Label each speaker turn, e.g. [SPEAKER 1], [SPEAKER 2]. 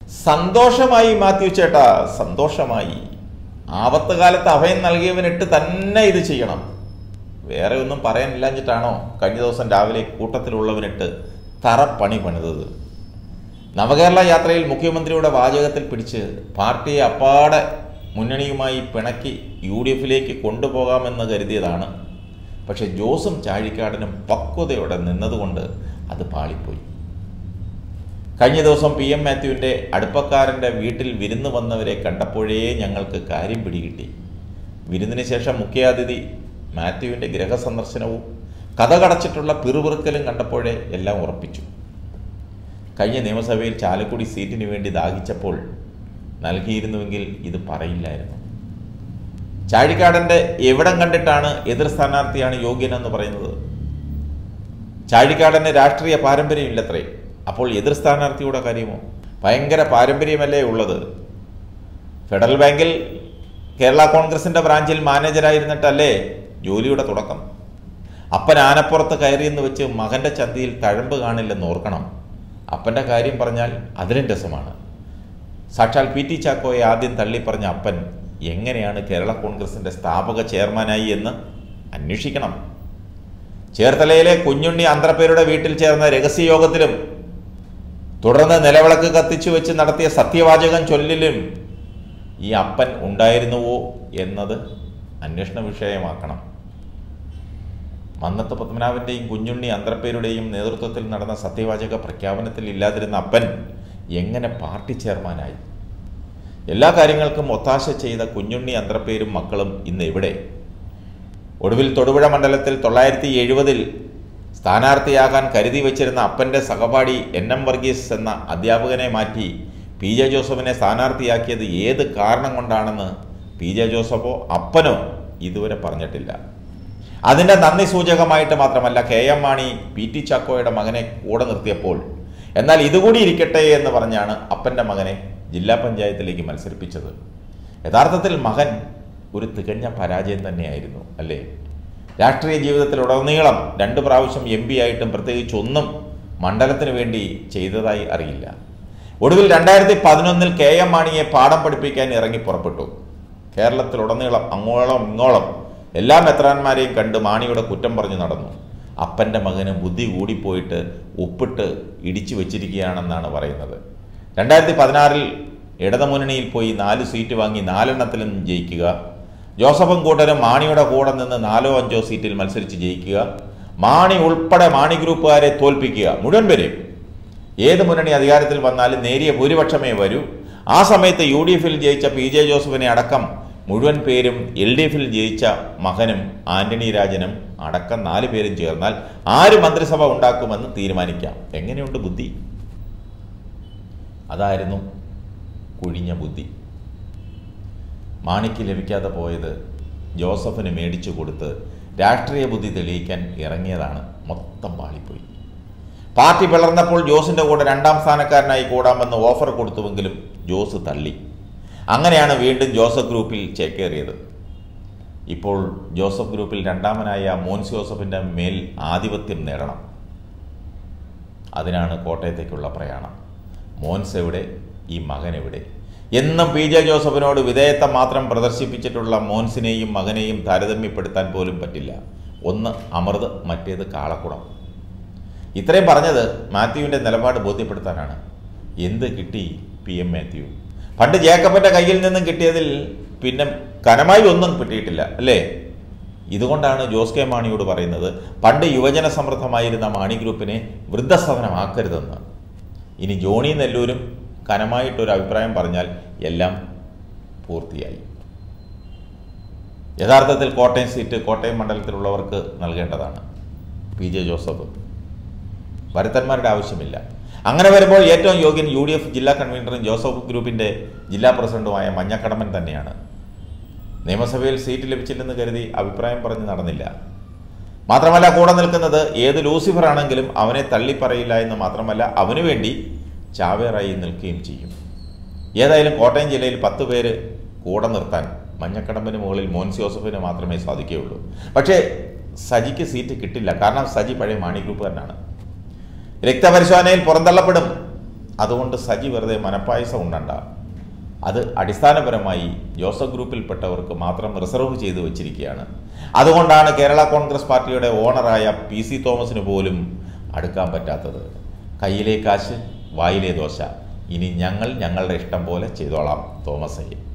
[SPEAKER 1] സന്തോഷമായി മാത്യു ചേട്ടാ, സന്തോഷമായി. ആപത്ത് കാലത്ത് അഭയം നൽകിയവനിട്ട് തന്നെ ഇത് ചെയ്യണം. വേറെ ഒന്നും പറയാനില്ലാഞ്ഞിട്ടാണോ കഴിഞ്ഞ ദിവസം രാവിലെ കൂട്ടത്തിലുള്ളവനിട്ട് തറപ്പണി പണിതത്? നവകേരള യാത്രയിൽ മുഖ്യമന്ത്രിയുടെ വാചകത്തിൽ പിടിച്ച് പാർട്ടിയെ അപ്പാടെ മുന്നണിയുമായി പിണക്കി UDF-ലേക്ക് കൊണ്ടുപോകാമെന്ന് കരുതിയതാണ്. പക്ഷെ ജോസും ചാഴിക്കാടനും പക്വതയോടെ നിന്നതുകൊണ്ട് അത് പാളിപ്പോയി. കഴിഞ്ഞ ദിവസം PM മാത്യുവിൻ്റെ അടുപ്പക്കാരൻ്റെ വീട്ടിൽ വിരുന്ന് വന്നവരെ കണ്ടപ്പോഴേ ഞങ്ങൾക്ക് കാര്യം പിടികിട്ടി. വിരുന്നിന് ശേഷം മുഖ്യാതിഥി മാത്യുവിൻ്റെ ഗൃഹസന്ദർശനവും കഥ കടച്ചിട്ടുള്ള പിറുപിറുക്കലും കണ്ടപ്പോഴേ എല്ലാം ഉറപ്പിച്ചു. കഴിഞ്ഞ നിയമസഭയിൽ ചാലക്കുടി സീറ്റിന് വേണ്ടി ദാഹിച്ചപ്പോൾ നൽകിയിരുന്നുവെങ്കിൽ ഇത് പറയില്ലായിരുന്നു. ചാഴിക്കാടൻ്റെ എവിടം കണ്ടിട്ടാണ് എതിർ സ്ഥാനാർത്ഥിയാണ് യോഗ്യനെന്ന് പറയുന്നത്? ചാഴിക്കാടന് രാഷ്ട്രീയ പാരമ്പര്യമില്ലത്രേ. അപ്പോൾ എതിർ സ്ഥാനാർത്ഥിയുടെ കാര്യമോ? ഭയങ്കര പാരമ്പര്യമല്ലേ ഉള്ളത്. ഫെഡറൽ ബാങ്കിൽ കേരള കോൺഗ്രസിൻ്റെ ബ്രാഞ്ചിൽ മാനേജരായിരുന്നിട്ടല്ലേ ജോലിയുടെ തുടക്കം. അപ്പൻ ആനപ്പുറത്ത് കയറിയെന്ന് വെച്ച് മകൻ്റെ ചന്തിയിൽ തഴമ്പ് കാണില്ലെന്ന് ഓർക്കണം. അപ്പൻ്റെ കാര്യം പറഞ്ഞാൽ അതിലും രസമാണ്. സാക്ഷാൽ PT ചാക്കോയെ ആദ്യം തള്ളിപ്പറഞ്ഞ അപ്പൻ എങ്ങനെയാണ് കേരള കോൺഗ്രസിൻ്റെ സ്ഥാപക ചെയർമാനായി എന്ന് അന്വേഷിക്കണം. ചേർത്തലയിലെ കുഞ്ഞുണ്ണി അന്ത്രപ്പേരുടെ വീട്ടിൽ ചേർന്ന രഹസ്യയോഗത്തിലും തുടർന്ന് നിലവിളക്ക് കത്തിച്ചു വെച്ച് നടത്തിയ സത്യവാചകം ചൊല്ലിലും ഈ അപ്പൻ ഉണ്ടായിരുന്നുവോ എന്നത് അന്വേഷണ വിഷയമാക്കണം. മന്നത്ത് പത്മനാഭൻ്റെയും കുഞ്ഞുണ്ണി അന്ത്രപ്പേരുടെയും നേതൃത്വത്തിൽ നടന്ന സത്യവാചക പ്രഖ്യാപനത്തിൽ ഇല്ലാതിരുന്ന അപ്പൻ എങ്ങനെ പാർട്ടി ചെയർമാനായി? എല്ലാ കാര്യങ്ങൾക്കും ഒത്താശ ചെയ്ത കുഞ്ഞുണ്ണി അന്ത്രപ്പേരും മക്കളും ഇന്ന് എവിടെ? ഒടുവിൽ തൊടുപുഴ മണ്ഡലത്തിൽ 970-ൽ സ്ഥാനാർത്ഥിയാകാൻ കരുതി വച്ചിരുന്ന അപ്പൻ്റെ സഹപാഠി NM വർഗീസ് എന്ന അധ്യാപകനെ മാറ്റി PJ ജോസഫിനെ സ്ഥാനാർത്ഥിയാക്കിയത് ഏത് കാരണം കൊണ്ടാണെന്ന് PJ ജോസഫോ അപ്പനോ ഇതുവരെ പറഞ്ഞിട്ടില്ല. അതിൻ്റെ നന്ദി സൂചകമായിട്ട് മാത്രമല്ല KM മാണി PT ചാക്കോയുടെ മകനെ കൂടെ നിർത്തിയപ്പോൾ എന്നാൽ ഇതുകൂടി ഇരിക്കട്ടെ എന്ന് പറഞ്ഞാണ് അപ്പൻ്റെ മകനെ ജില്ലാ പഞ്ചായത്തിലേക്ക് മത്സരിപ്പിച്ചത്. യഥാർത്ഥത്തിൽ മകൻ ഒരു തികഞ്ഞ പരാജയം തന്നെയായിരുന്നു അല്ലേ? രാഷ്ട്രീയ ജീവിതത്തിലുടനീളം 2 പ്രാവശ്യം MP ആയിട്ടും പ്രത്യേകിച്ച് ഒന്നും മണ്ഡലത്തിന് വേണ്ടി ചെയ്തതായി അറിയില്ല. ഒടുവിൽ 2011-ൽ KM മാണിയെ പാഠം പഠിപ്പിക്കാൻ ഇറങ്ങി പുറപ്പെട്ടു. കേരളത്തിലുടനീളം അങ്ങോളം ഇങ്ങോളം എല്ലാ മെത്രാന്മാരെയും കണ്ട് മാണിയുടെ കുറ്റം പറഞ്ഞു നടന്നു. അപ്പൻ്റെ മകന് ബുദ്ധി കൂടിപ്പോയിട്ട് ഉപ്പിട്ട് ഇടിച്ചു വച്ചിരിക്കുകയാണെന്നാണ് പറയുന്നത്. 2016-ൽ ഇടതുമുന്നണിയിൽ പോയി 4 സീറ്റ് വാങ്ങി 4 ജയിക്കുക, ജോസഫും കൂട്ടരും മാണിയുടെ കൂടെ നിന്ന് 4-5 സീറ്റിൽ മത്സരിച്ച് ജയിക്കുക, മാണി ഉൾപ്പെടെ മാണി ഗ്രൂപ്പുകാരെ തോൽപ്പിക്കുക, മുഴുവൻ പേരെയും. ഏത് മുന്നണി അധികാരത്തിൽ വന്നാലും നേരിയ ഭൂരിപക്ഷമേ വരൂ. ആ സമയത്ത് UDF-ൽ ജയിച്ച PJ ജോസഫിനെ അടക്കം മുഴുവൻ പേരും LDF-ൽ ജയിച്ച മകനും ആന്റണി രാജനും അടക്കം 4 പേരും ചേർന്നാൽ ആര് മന്ത്രിസഭ ഉണ്ടാക്കുമെന്ന് തീരുമാനിക്കാം. എങ്ങനെയുണ്ട് ബുദ്ധി? അതായിരുന്നു കുഴിഞ്ഞ ബുദ്ധി. മാണിക്ക് ലഭിക്കാതെ പോയത് ജോസഫിന് മേടിച്ചു കൊടുത്ത് രാഷ്ട്രീയ ബുദ്ധി തെളിയിക്കാൻ ഇറങ്ങിയതാണ്. മൊത്തം പാളിപ്പോയി. പാർട്ടി പിളർന്നപ്പോൾ ജോസിൻ്റെ കൂടെ 2ാം സ്ഥാനക്കാരനായി കൂടാമെന്ന് ഓഫർ കൊടുത്തുവെങ്കിലും ജോസ് തള്ളി. അങ്ങനെയാണ് വീണ്ടും ജോസഫ് ഗ്രൂപ്പിൽ ചേക്കേറിയത്. ഇപ്പോൾ ജോസഫ് ഗ്രൂപ്പിൽ 2ാമനായ മോൻസ് ജോസഫിൻ്റെ മേൽ ആധിപത്യം നേടണം. അതിനാണ് കോട്ടയത്തേക്കുള്ള പ്രയാണം. മോൻസ് എവിടെ? ഈ മകൻ എവിടെ? എന്നും PJ ജോസഫിനോട് വിധേയത്വം മാത്രം പ്രദർശിപ്പിച്ചിട്ടുള്ള മോൻസിനെയും മകനെയും താരതമ്യപ്പെടുത്താൻ പോലും പറ്റില്ല. ഒന്ന് അമൃത്, മറ്റേത് കാളക്കുടം. ഇത്രയും പറഞ്ഞത് മാത്യുവിൻ്റെ നിലപാട് ബോധ്യപ്പെടുത്താനാണ്. എന്ത് കിട്ടി PM മാത്യു? പണ്ട് ജേക്കബിൻ്റെ കയ്യിൽ നിന്നും കിട്ടിയതിൽ പിന്നെ കനമായി ഒന്നും കിട്ടിയിട്ടില്ല അല്ലേ? ഇതുകൊണ്ടാണ് ജോസ് കെ മാണിയോട് പറയുന്നത് പണ്ട് യുവജന സമൃദ്ധമായിരുന്ന മാണി ഗ്രൂപ്പിനെ വൃദ്ധസദനമാക്കരുതെന്ന്. ഇനി ജോണി നെല്ലൂരും കനമായിട്ടൊരു അഭിപ്രായം പറഞ്ഞാൽ എല്ലാം പൂർത്തിയായി. യഥാർത്ഥത്തിൽ കോട്ടയം സീറ്റ് കോട്ടയം മണ്ഡലത്തിലുള്ളവർക്ക് നൽകേണ്ടതാണ്. PJ ജോസഫ് വരുത്തന്മാരുടെ ആവശ്യമില്ല. അങ്ങനെ വരുമ്പോൾ ഏറ്റവും യോഗ്യൻ UDF ജില്ലാ കൺവീനറും ജോസഫ് ഗ്രൂപ്പിൻ്റെ ജില്ലാ പ്രസിഡന്റുമായ മഞ്ഞക്കടമ്പൻ തന്നെയാണ്. നിയമസഭയിൽ സീറ്റ് ലഭിച്ചില്ലെന്ന് കരുതി അഭിപ്രായം പറഞ്ഞ് നടന്നില്ല. മാത്രമല്ല കൂടെ നിൽക്കുന്നത് ഏത് ലൂസിഫർ ആണെങ്കിലും അവനെ തള്ളിപ്പറയില്ല എന്ന് മാത്രമല്ല അവനു വേണ്ടി ചാവേറായി നിൽക്കുകയും ചെയ്യും. ഏതായാലും കോട്ടയം ജില്ലയിൽ 10 പേര് കൂടെ നിർത്താൻ മഞ്ഞക്കടമ്പിന് മുകളിൽ മോൻസ് ജോസഫിന് മാത്രമേ സാധിക്കുകയുള്ളൂ. പക്ഷേ സജിക്ക് സീറ്റ് കിട്ടില്ല. കാരണം സജി പഴയ മാണി ഗ്രൂപ്പുകാരനാണ്. രക്തപരിശോധനയിൽ പുറന്തള്ളപ്പെടും. അതുകൊണ്ട് സജി വെറുതെ മനപ്പായസം ഉണ്ടണ്ട. അത് അടിസ്ഥാനപരമായി ജോസഫ് ഗ്രൂപ്പിൽപ്പെട്ടവർക്ക് മാത്രം റിസർവ് ചെയ്തു വച്ചിരിക്കുകയാണ്. അതുകൊണ്ടാണ് കേരള കോൺഗ്രസ് പാർട്ടിയുടെ ഓണറായ PC തോമസിന് പോലും അടുക്കാൻ പറ്റാത്തത്. കയ്യിലെ കാശ് വായിലെ ദോശ. ഇനി ഞങ്ങളുടെ ഇഷ്ടം പോലെ ചെയ്തോളാം തോമസ്.